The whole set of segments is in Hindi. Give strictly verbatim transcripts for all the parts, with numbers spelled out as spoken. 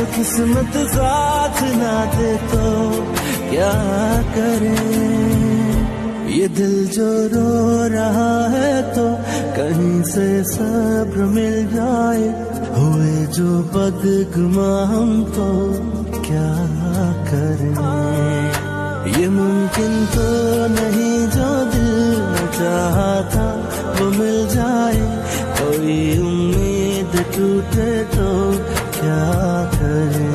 किस्मत साथ ना दे तो क्या करें। ये दिल जो रो रहा है तो कहीं से सब्र मिल जाए, हुए जो बदगुमा हम तो क्या करें। ये मुमकिन तो नहीं जो दिल में चाहा था वो मिल जाए, कोई उम्मीद टूटे तो क्या करें।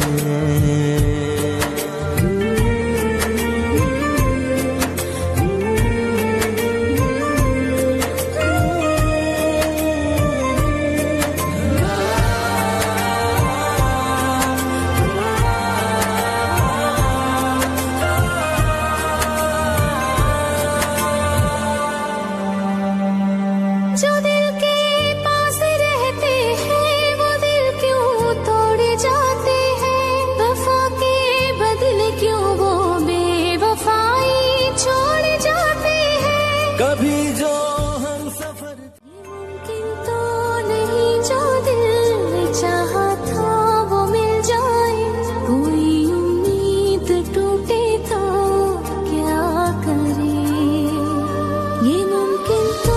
जो दिल के पास रहते हैं वो दिल क्यों तोड़े जाते हैं, वफा के बदले क्यों वो बेवफाई छोड़ जाते हैं। कभी जो हम सफर ये मुमकिन तो नहीं जो दिल में चाहा था वो मिल जाए, कोई उम्मीद टूटे तो क्या करे। ये मुमकिन तो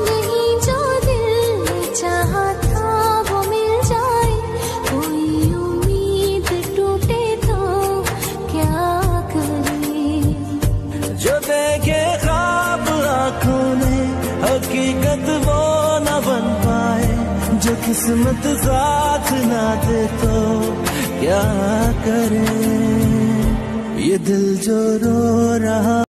चाहा था वो मिल जाए, कोई उम्मीद टूटे तो क्या करे। जो देखे ख्वाब आँखों ने हकीकत वो न बन पाए, जो किस्मत साथ ना दे तो क्या करें। ये दिल जो रो रहा